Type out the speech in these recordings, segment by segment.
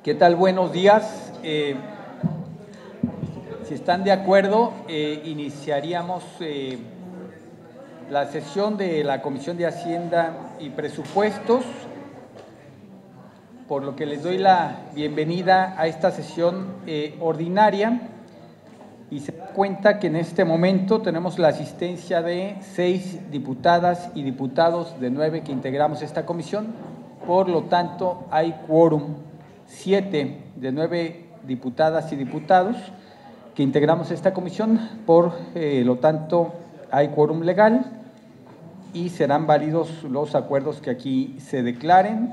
¿Qué tal? Buenos días. Si están de acuerdo, iniciaríamos la sesión de la Comisión de Hacienda y Presupuestos, por lo que les doy la bienvenida a esta sesión ordinaria y se da cuenta que en este momento tenemos la asistencia de 6 diputadas y diputados de 9 que integramos esta comisión, por lo tanto hay quórum. 7 de 9 diputadas y diputados que integramos esta comisión, por lo tanto hay quórum legal y serán válidos los acuerdos que aquí se declaren.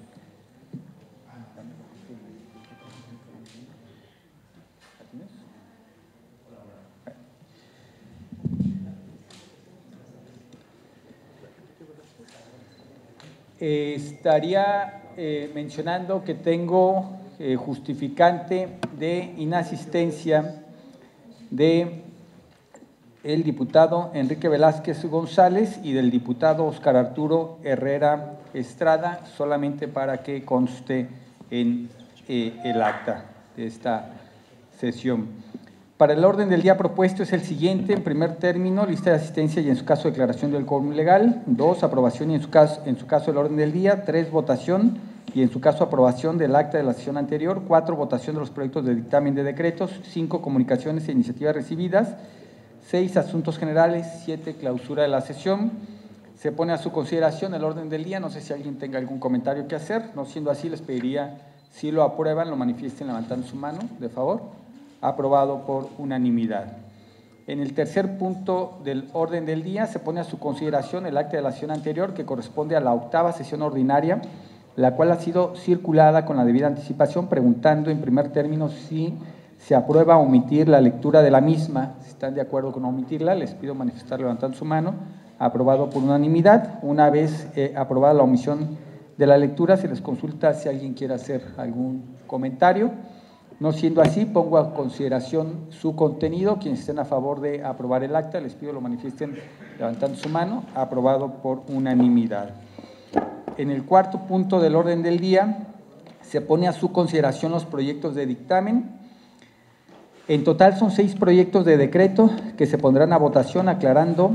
Estaría mencionando que tengo justificante de inasistencia de el diputado Enrique Velázquez González y del diputado Óscar Arturo Herrera Estrada, solamente para que conste en el acta de esta sesión. Para el orden del día propuesto es el siguiente: en primer término, lista de asistencia y en su caso declaración del quórum legal. 2, aprobación y en su caso el orden del día. 3, votación y en su caso aprobación del acta de la sesión anterior. 4, votación de los proyectos de dictamen de decretos. 5, comunicaciones e iniciativas recibidas. 6, asuntos generales. 7, clausura de la sesión. Se pone a su consideración el orden del día. No sé si alguien tenga algún comentario que hacer. No siendo así, les pediría, si lo aprueban, lo manifiesten levantando su mano, de favor. Aprobado por unanimidad. En el tercer punto del orden del día se pone a su consideración el acta de la sesión anterior, que corresponde a la 8ª sesión ordinaria, la cual ha sido circulada con la debida anticipación, preguntando en primer término si se aprueba omitir la lectura de la misma. Si están de acuerdo con omitirla, les pido manifestar levantando su mano. Aprobado por unanimidad. Una vez aprobada la omisión de la lectura, se les consulta si alguien quiere hacer algún comentario. No siendo así, pongo a consideración su contenido. Quienes estén a favor de aprobar el acta, les pido lo manifiesten levantando su mano. Aprobado por unanimidad. En el cuarto punto del orden del día se pone a su consideración los proyectos de dictamen. En total son 6 proyectos de decreto que se pondrán a votación, aclarando,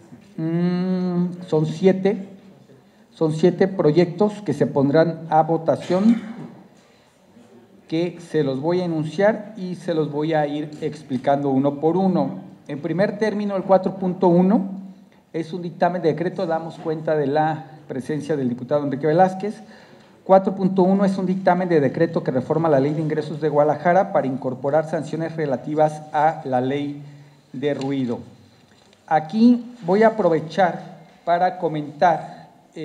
son 7 proyectos que se pondrán a votación, que se los voy a enunciar y se los voy a ir explicando uno por uno. En primer término, el 4.1 es un dictamen de decreto, damos cuenta de la presencia del diputado Enrique Velázquez. 4.1 es un dictamen de decreto que reforma la Ley de Ingresos de Guadalajara para incorporar sanciones relativas a la ley de ruido. Aquí voy a aprovechar para comentar,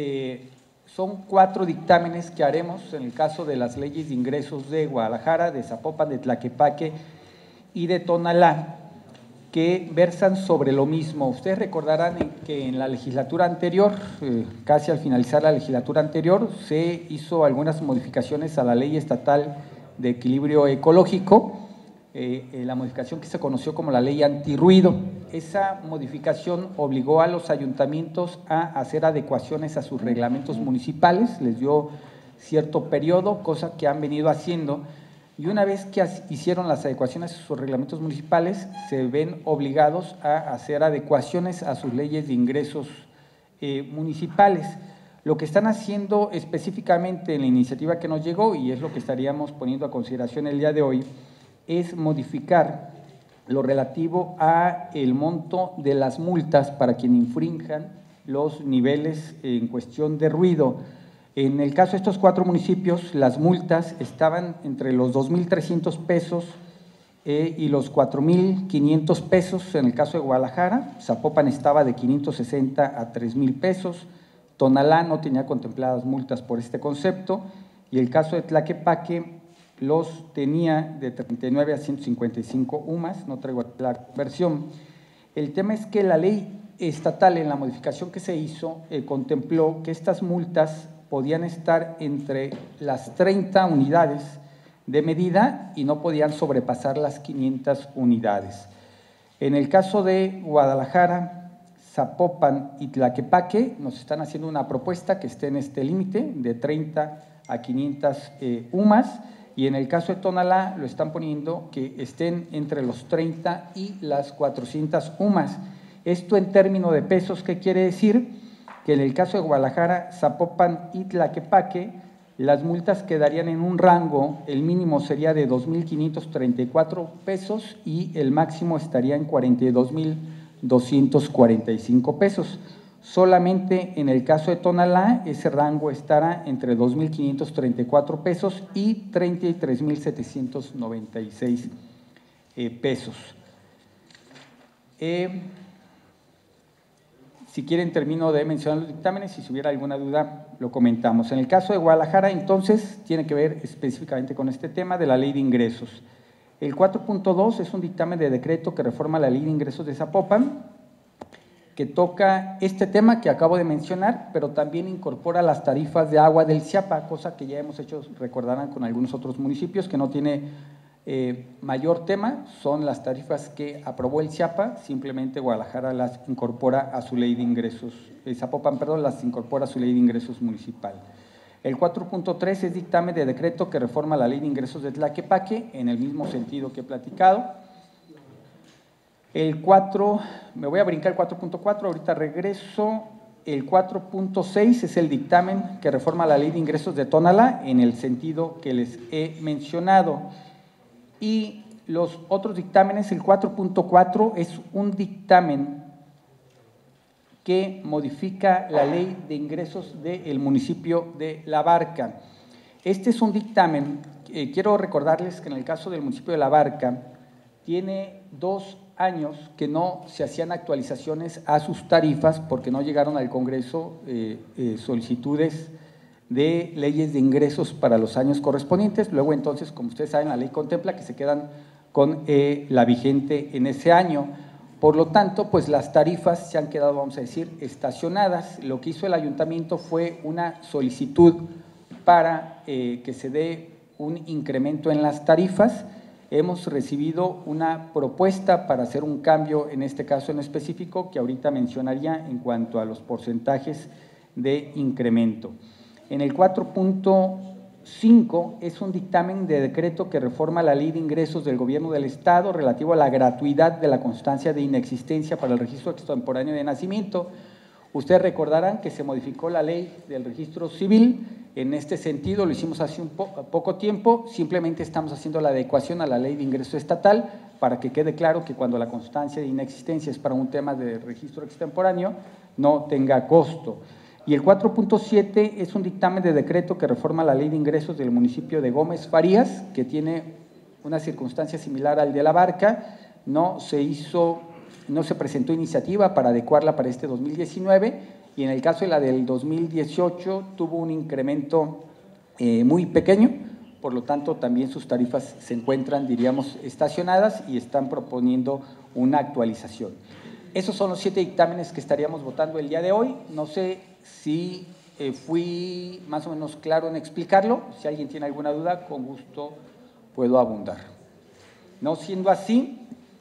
son 4 dictámenes que haremos en el caso de las leyes de ingresos de Guadalajara, de Zapopan, de Tlaquepaque y de Tonalá, que versan sobre lo mismo. Ustedes recordarán que en la legislatura anterior, casi al finalizar la legislatura anterior, se hizo algunas modificaciones a la Ley Estatal de Equilibrio Ecológico, la modificación que se conoció como la Ley Antirruido. Esa modificación obligó a los ayuntamientos a hacer adecuaciones a sus reglamentos municipales, les dio cierto periodo, cosa que han venido haciendo, y una vez que hicieron las adecuaciones a sus reglamentos municipales, se ven obligados a hacer adecuaciones a sus leyes de ingresos municipales. Lo que están haciendo específicamente en la iniciativa que nos llegó, y es lo que estaríamos poniendo a consideración el día de hoy, es modificar lo relativo a el monto de las multas para quien infrinjan los niveles en cuestión de ruido. En el caso de estos 4 municipios, las multas estaban entre los 2,300 pesos y los 4,500 pesos en el caso de Guadalajara. Zapopan estaba de 560 a 3,000 pesos. Tonalá no tenía contempladas multas por este concepto, y el caso de Tlaquepaque los tenía de 39 a 155 UMAS, no traigo la versión. El tema es que la ley estatal, en la modificación que se hizo, contempló que estas multas podían estar entre las 30 unidades de medida y no podían sobrepasar las 500 unidades. En el caso de Guadalajara, Zapopan y Tlaquepaque nos están haciendo una propuesta que esté en este límite de 30 a 500 UMAS, y en el caso de Tonalá lo están poniendo que estén entre los 30 y las 400 UMAS. Esto en términos de pesos, ¿qué quiere decir? Que en el caso de Guadalajara, Zapopan y Tlaquepaque, las multas quedarían en un rango, el mínimo sería de 2.534 pesos y el máximo estaría en 42.245 pesos. Solamente en el caso de Tonalá, ese rango estará entre 2.534 pesos y 33.796 pesos. Si quieren, termino de mencionar los dictámenes y si hubiera alguna duda, lo comentamos. En el caso de Guadalajara, entonces, tiene que ver específicamente con este tema de la Ley de Ingresos. El 4.2 es un dictamen de decreto que reforma la Ley de Ingresos de Zapopan, que toca este tema que acabo de mencionar, pero también incorpora las tarifas de agua del CIAPA, cosa que ya hemos hecho, recordarán, con algunos otros municipios, que no tiene mayor tema, son las tarifas que aprobó el CIAPA, simplemente Guadalajara las incorpora a su ley de ingresos, Zapopan, perdón, las incorpora a su ley de ingresos municipal. El 4.3 es dictamen de decreto que reforma la ley de ingresos de Tlaquepaque, en el mismo sentido que he platicado. El 4, me voy a brincar el 4.4, ahorita regreso. El 4.6 es el dictamen que reforma la ley de ingresos de Tonalá, en el sentido que les he mencionado. Y los otros dictámenes, el 4.4 es un dictamen que modifica la ley de ingresos del municipio de La Barca. Este es un dictamen, quiero recordarles que en el caso del municipio de La Barca, tiene 2 años que no se hacían actualizaciones a sus tarifas porque no llegaron al Congreso solicitudes de leyes de ingresos para los años correspondientes. Luego, entonces, como ustedes saben, la ley contempla que se quedan con la vigente en ese año. Por lo tanto, pues las tarifas se han quedado, vamos a decir, estacionadas. Lo que hizo el ayuntamiento fue una solicitud para que se dé un incremento en las tarifas. Hemos recibido una propuesta para hacer un cambio, en este caso en específico, que ahorita mencionaría en cuanto a los porcentajes de incremento. En el 4.5 es un dictamen de decreto que reforma la ley de ingresos del gobierno del estado relativo a la gratuidad de la constancia de inexistencia para el registro extemporáneo de nacimiento. Ustedes recordarán que se modificó la ley del registro civil. En este sentido, lo hicimos hace poco tiempo, simplemente estamos haciendo la adecuación a la ley de ingreso estatal para que quede claro que cuando la constancia de inexistencia es para un tema de registro extemporáneo, no tenga costo. Y el 4.7 es un dictamen de decreto que reforma la ley de ingresos del municipio de Gómez Farías, que tiene una circunstancia similar al de La Barca. No se presentó iniciativa para adecuarla para este 2019, y en el caso de la del 2018 tuvo un incremento muy pequeño, por lo tanto también sus tarifas se encuentran, diríamos, estacionadas y están proponiendo una actualización. Esos son los 7 dictámenes que estaríamos votando el día de hoy. No sé si fui más o menos claro en explicarlo. Si alguien tiene alguna duda, con gusto puedo abundar. No siendo así,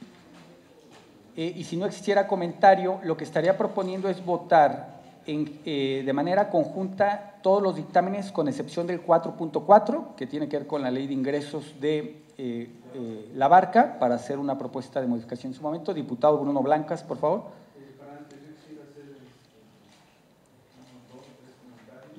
y si no existiera comentario, lo que estaría proponiendo es votar de manera conjunta todos los dictámenes con excepción del 4.4, que tiene que ver con la ley de ingresos de La Barca, para hacer una propuesta de modificación en su momento. Diputado Bruno Blancas, por favor. Para antes yo quisiera hacer unos 2 o 3 comentarios.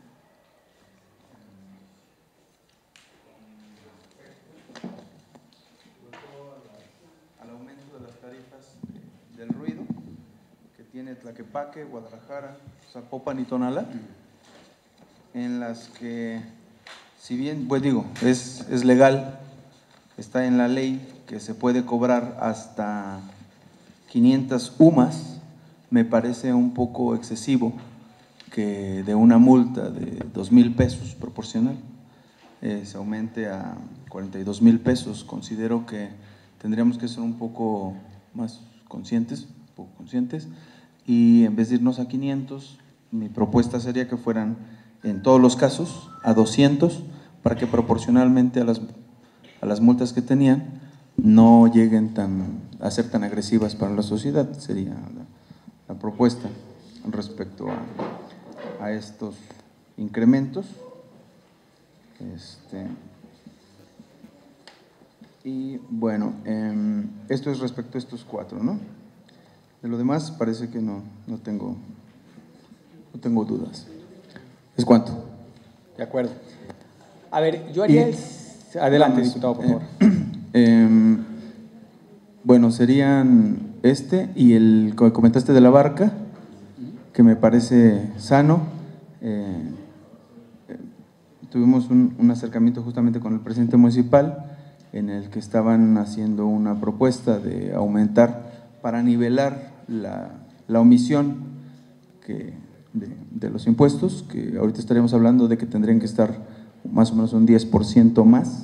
Al aumento de las tarifas del ruido que tiene Tlaquepaque, Guadalajara, Zapopan y Tonalá, en las que, si bien, pues digo, es legal, está en la ley que se puede cobrar hasta 500 UMAS, me parece un poco excesivo que de una multa de 2,000 pesos proporcional se aumente a 42,000 pesos. Considero que tendríamos que ser un poco más conscientes, y en vez de irnos a 500, mi propuesta sería que fueran en todos los casos a 200, para que proporcionalmente a las multas que tenían no lleguen a ser tan agresivas para la sociedad. Sería la propuesta respecto a estos incrementos. Y bueno, esto es respecto a estos 4, ¿no? De lo demás parece que no tengo dudas. ¿Es cuánto? De acuerdo. A ver, yo haría Adelante, diputado, por favor. Bueno, serían este y el que comentaste de la barca, que me parece sano. Tuvimos un acercamiento justamente con el presidente municipal en el que estaban haciendo una propuesta de aumentar para nivelar la omisión de los impuestos, que ahorita estaríamos hablando de que tendrían que estar más o menos un 10% más,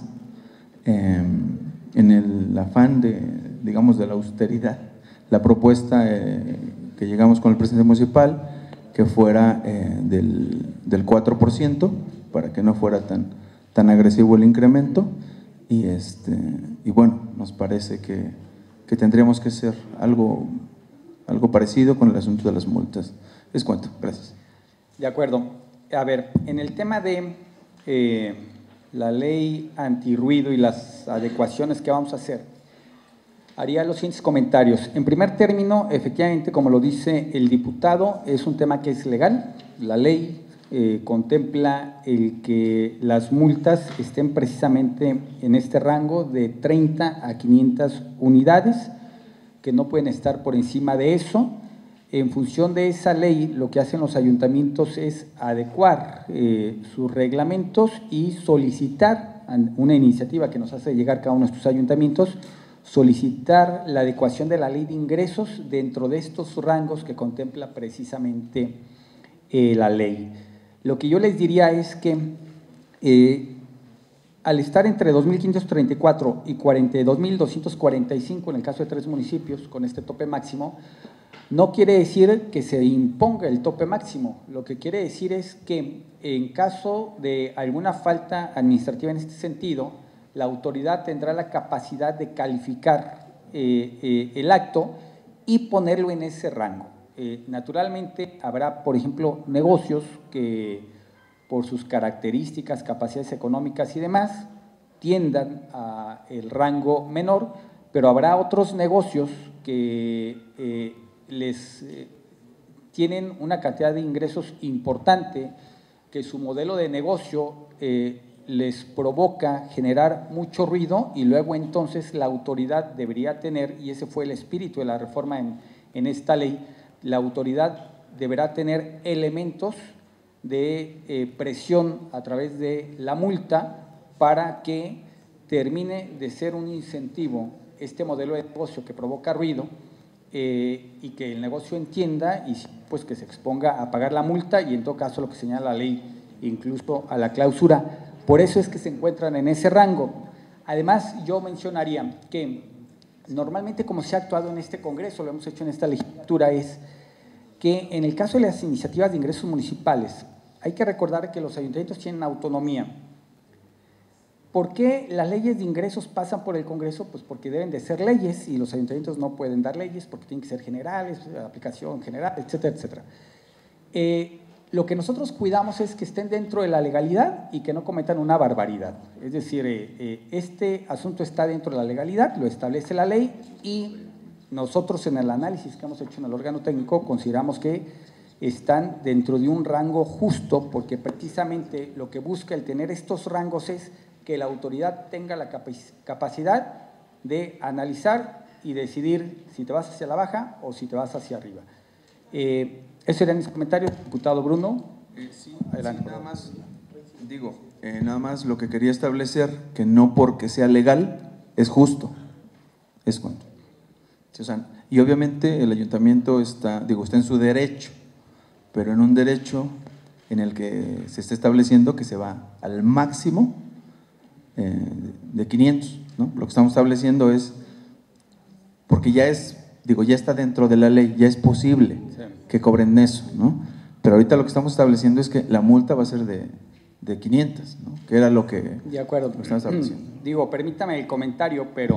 en el afán digamos, de la austeridad. La propuesta que llegamos con el presidente municipal, que fuera del 4%, para que no fuera tan agresivo el incremento, y bueno, nos parece que tendríamos que hacer algo parecido con el asunto de las multas. ¿Es cuánto? Gracias. De acuerdo. A ver, en el tema de la ley antirruido y las adecuaciones que vamos a hacer, haría los siguientes comentarios. En primer término, efectivamente, como lo dice el diputado, es un tema que es legal. La ley contempla el que las multas estén precisamente en este rango de 30 a 500 unidades, que no pueden estar por encima de eso. En función de esa ley, lo que hacen los ayuntamientos es adecuar sus reglamentos y solicitar una iniciativa que nos hace llegar cada uno de estos ayuntamientos, solicitar la adecuación de la ley de ingresos dentro de estos rangos que contempla precisamente la ley. Lo que yo les diría es que al estar entre 2.534 y 42.245 en el caso de 3 municipios con este tope máximo, no quiere decir que se imponga el tope máximo. Lo que quiere decir es que en caso de alguna falta administrativa en este sentido, la autoridad tendrá la capacidad de calificar el acto y ponerlo en ese rango. Naturalmente habrá, por ejemplo, negocios que por sus características, capacidades económicas y demás, tiendan a el rango menor, pero habrá otros negocios que tienen una cantidad de ingresos importante, que su modelo de negocio les provoca generar mucho ruido y luego entonces la autoridad debería tener, y ese fue el espíritu de la reforma en esta ley, la autoridad deberá tener elementos de presión a través de la multa para que termine de ser un incentivo este modelo de negocio que provoca ruido y que el negocio entienda y pues que se exponga a pagar la multa y en todo caso lo que señala la ley, incluso a la clausura. Por eso es que se encuentran en ese rango. Además, yo mencionaría que normalmente como se ha actuado en este Congreso, lo hemos hecho en esta legislatura, es que en el caso de las iniciativas de ingresos municipales, hay que recordar que los ayuntamientos tienen autonomía. ¿Por qué las leyes de ingresos pasan por el Congreso? Pues porque deben de ser leyes y los ayuntamientos no pueden dar leyes porque tienen que ser generales, aplicación general, etcétera, etcétera. Lo que nosotros cuidamos es que estén dentro de la legalidad y que no cometan una barbaridad. Es decir, este asunto está dentro de la legalidad, lo establece la ley y nosotros en el análisis que hemos hecho en el órgano técnico consideramos que están dentro de un rango justo porque precisamente lo que busca el tener estos rangos es que la autoridad tenga la capacidad de analizar y decidir si te vas hacia la baja o si te vas hacia arriba. Esos eran mis comentarios, diputado Bruno. Sí, adelante. Sí, nada más lo que quería establecer, que no porque sea legal es justo, es cuanto. O sea, y obviamente el ayuntamiento está en su derecho, pero en un derecho en el que se está estableciendo que se va al máximo de 500, ¿no? Lo que estamos estableciendo es, porque ya está dentro de la ley, ya es posible que cobren eso, ¿no? Pero ahorita lo que estamos estableciendo es que la multa va a ser de 500, ¿no? Que era lo que de acuerdo. Lo estamos estableciendo. Permítame el comentario, pero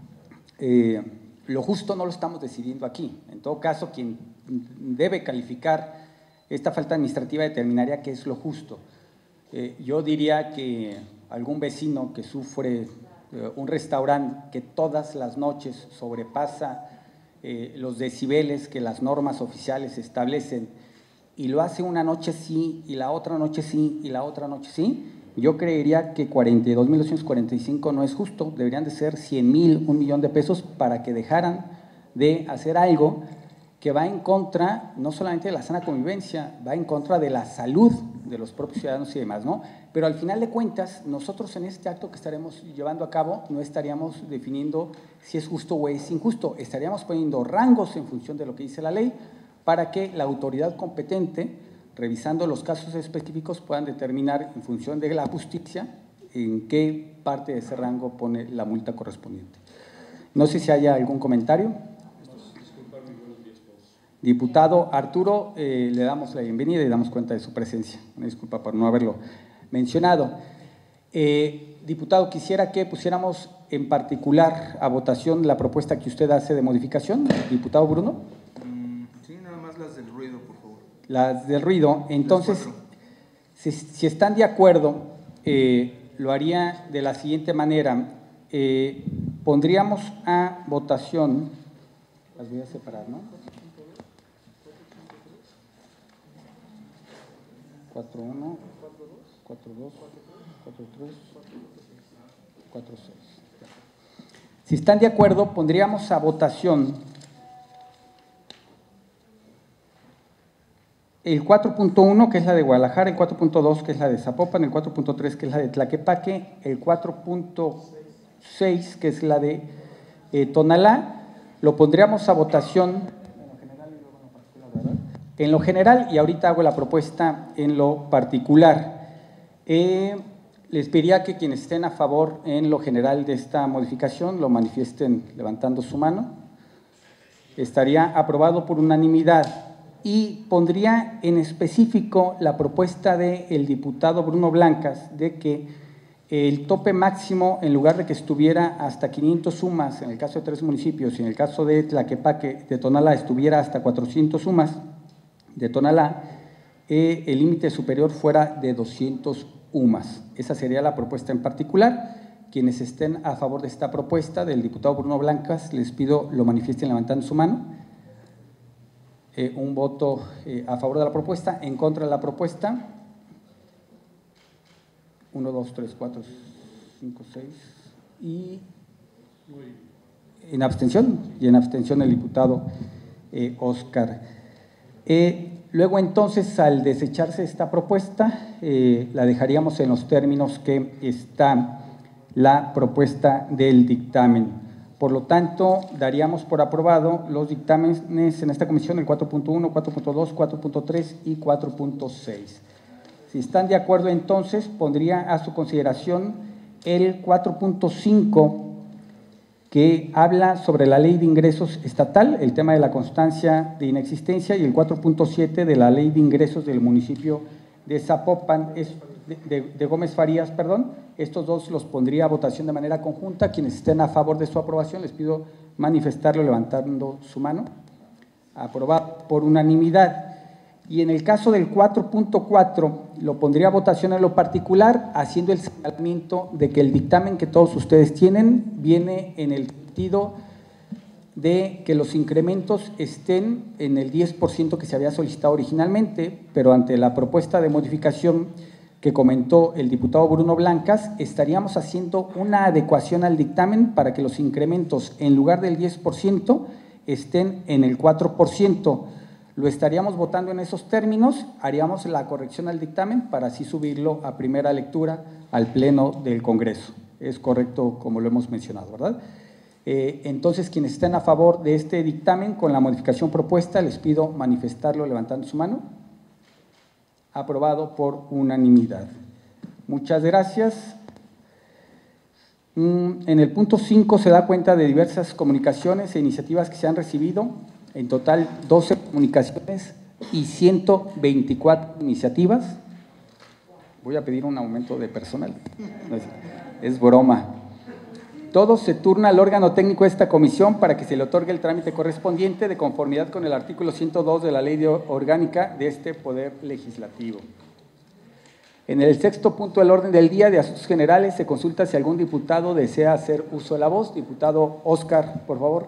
lo justo no lo estamos decidiendo aquí. En todo caso, quien debe calificar esta falta administrativa determinaría qué es lo justo. Yo diría que algún vecino que sufre un restaurante que todas las noches sobrepasa los decibeles que las normas oficiales establecen y lo hace una noche sí y la otra noche sí y la otra noche sí, yo creería que 42,245 no es justo, deberían de ser 100,000, 1,000,000 de pesos para que dejaran de hacer algo que va en contra no solamente de la sana convivencia, va en contra de la salud de los propios ciudadanos y demás, ¿no? Pero al final de cuentas, nosotros en este acto que estaremos llevando a cabo no estaríamos definiendo si es justo o es injusto, estaríamos poniendo rangos en función de lo que dice la ley para que la autoridad competente, revisando los casos específicos, puedan determinar en función de la justicia en qué parte de ese rango pone la multa correspondiente. No sé si haya algún comentario. Diputado Arturo, le damos la bienvenida y damos cuenta de su presencia. Una disculpa por no haberlo mencionado. Diputado, quisiera que pusiéramos en particular a votación la propuesta que usted hace de modificación. Diputado Bruno. Sí, nada más las del ruido, por favor. Las del ruido. Entonces, si están de acuerdo, lo haría de la siguiente manera. Pondríamos a votación, las voy a separar, ¿no? 4-1, 4-2, 4-3, 4-6. Si están de acuerdo, pondríamos a votación el 4.1, que es la de Guadalajara, el 4.2, que es la de Zapopan, el 4.3, que es la de Tlaquepaque, el 4.6, que es la de Tonalá. Lo pondríamos a votación en lo general y ahorita hago la propuesta en lo particular. Les pediría que quienes estén a favor en lo general de esta modificación lo manifiesten levantando su mano. Estaría aprobado por unanimidad y pondría en específico la propuesta del diputado Bruno Blancas de que el tope máximo, en lugar de que estuviera hasta 500 sumas en el caso de 3 municipios y en el caso de Tlaquepaque, de Tonalá, estuviera hasta 400 sumas, de Tonalá, el límite superior fuera de 200 UMAS. Esa sería la propuesta en particular. Quienes estén a favor de esta propuesta del diputado Bruno Blancas, les pido lo manifiesten levantando su mano. Un voto a favor de la propuesta, en contra de la propuesta. 1, 2, 3, 4, 5, 6 y en abstención. Y en abstención el diputado Óscar. Luego entonces, al desecharse esta propuesta, la dejaríamos en los términos que está la propuesta del dictamen. Por lo tanto, daríamos por aprobado los dictámenes en esta comisión, el 4.1, 4.2, 4.3 y 4.6. Si están de acuerdo, entonces, pondría a su consideración el 4.5, que habla sobre la ley de ingresos estatal, el tema de la constancia de inexistencia, y el 4.7 de la ley de ingresos del municipio de Zapopan, de Gómez Farías, perdón. Estos dos los pondría a votación de manera conjunta. Quienes estén a favor de su aprobación, les pido manifestarlo levantando su mano. Aprobado por unanimidad. Y en el caso del 4.4, lo pondría a votación en lo particular, haciendo el señalamiento de que el dictamen que todos ustedes tienen viene en el sentido de que los incrementos estén en el 10% que se había solicitado originalmente, pero ante la propuesta de modificación que comentó el diputado Bruno Blancas, estaríamos haciendo una adecuación al dictamen para que los incrementos, en lugar del 10%, estén en el 4%. Lo estaríamos votando en esos términos, haríamos la corrección al dictamen para así subirlo a primera lectura al Pleno del Congreso. Es correcto como lo hemos mencionado, ¿verdad? Entonces, quienes estén a favor de este dictamen con la modificación propuesta, les pido manifestarlo levantando su mano. Aprobado por unanimidad. Muchas gracias. En el punto 5 se da cuenta de diversas comunicaciones e iniciativas que se han recibido. En total, 12 comunicaciones y 124 iniciativas. Voy a pedir un aumento de personal. Es broma. Todo se turna al órgano técnico de esta comisión para que se le otorgue el trámite correspondiente de conformidad con el artículo 102 de la Ley Orgánica de este Poder Legislativo. En el sexto punto del orden del día de Asuntos Generales se consulta si algún diputado desea hacer uso de la voz. Diputado Óscar, por favor.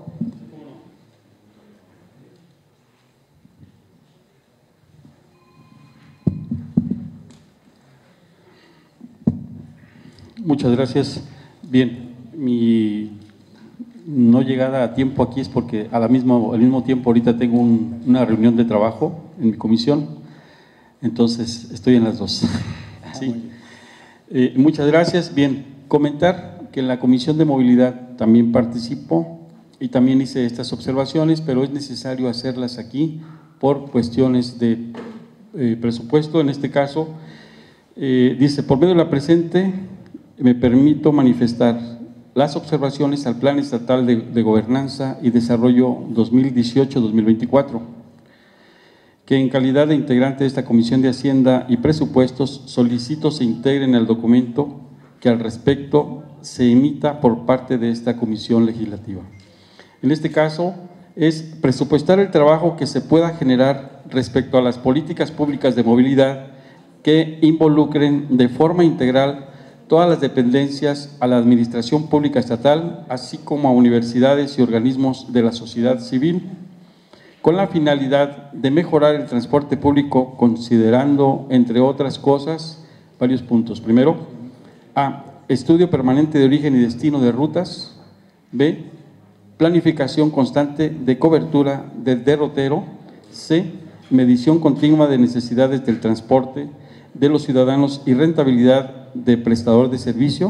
Muchas gracias. Bien, mi no llegada a tiempo aquí es porque al mismo tiempo ahorita tengo una reunión de trabajo en mi comisión, entonces estoy en las dos. ¿Sí? Muchas gracias. Bien, comentar que en la Comisión de Movilidad también participo y también hice estas observaciones, pero es necesario hacerlas aquí por cuestiones de presupuesto. En este caso, dice, por medio de la presente me permito manifestar las observaciones al Plan Estatal de Gobernanza y Desarrollo 2018-2024, que en calidad de integrante de esta Comisión de Hacienda y Presupuestos solicito se integre en el documento que al respecto se emita por parte de esta Comisión Legislativa. En este caso es presupuestar el trabajo que se pueda generar respecto a las políticas públicas de movilidad que involucren de forma integral todas las dependencias a la administración pública estatal, así como a universidades y organismos de la sociedad civil, con la finalidad de mejorar el transporte público, considerando, entre otras cosas, varios puntos. Primero, A, estudio permanente de origen y destino de rutas. B, planificación constante de cobertura del derrotero. C, medición continua de necesidades del transporte de los ciudadanos y rentabilidad de prestador de servicio.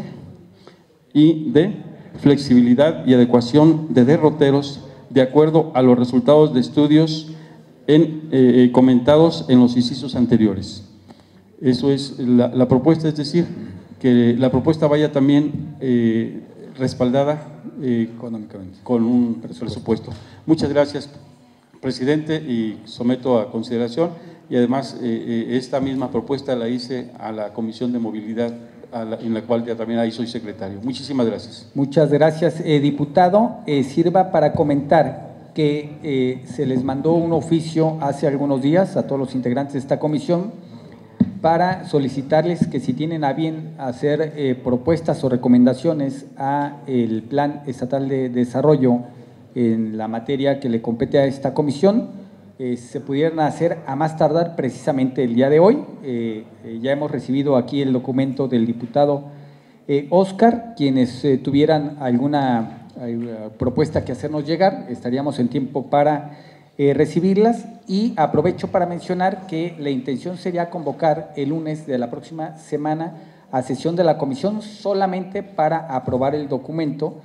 Y D, flexibilidad y adecuación de derroteros de acuerdo a los resultados de estudios comentados en los incisos anteriores. Eso es la propuesta, es decir, que la propuesta vaya también respaldada económicamente con un presupuesto. Muchas gracias, presidente, y someto a consideración. Y además esta misma propuesta la hice a la Comisión de Movilidad, en la cual ya también ahí soy secretario. Muchísimas gracias. Muchas gracias, diputado. Sirva para comentar que se les mandó un oficio hace algunos días a todos los integrantes de esta comisión para solicitarles que si tienen a bien hacer propuestas o recomendaciones a el Plan Estatal de Desarrollo en la materia que le compete a esta comisión, se pudieran hacer a más tardar precisamente el día de hoy. Ya hemos recibido aquí el documento del diputado Óscar. Quienes tuvieran alguna propuesta que hacernos llegar, estaríamos en tiempo para recibirlas. Y aprovecho para mencionar que la intención sería convocar el lunes de la próxima semana a sesión de la comisión solamente para aprobar el documento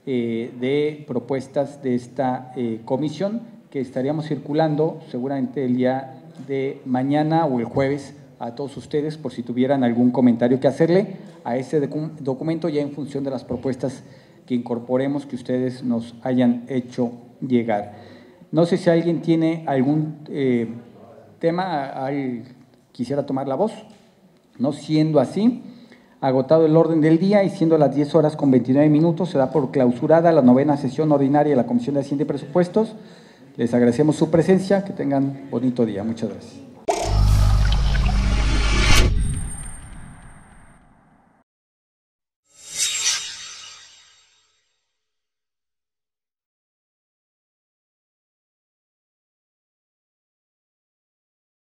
de propuestas de esta comisión, que estaríamos circulando seguramente el día de mañana o el jueves a todos ustedes, por si tuvieran algún comentario que hacerle a ese documento, ya en función de las propuestas que incorporemos que ustedes nos hayan hecho llegar. No sé si alguien tiene algún tema, quisiera tomar la voz. No siendo así, agotado el orden del día y siendo las 10:29, se da por clausurada la 9ª sesión ordinaria de la Comisión de Hacienda y Presupuestos. Les agradecemos su presencia, que tengan bonito día. Muchas gracias.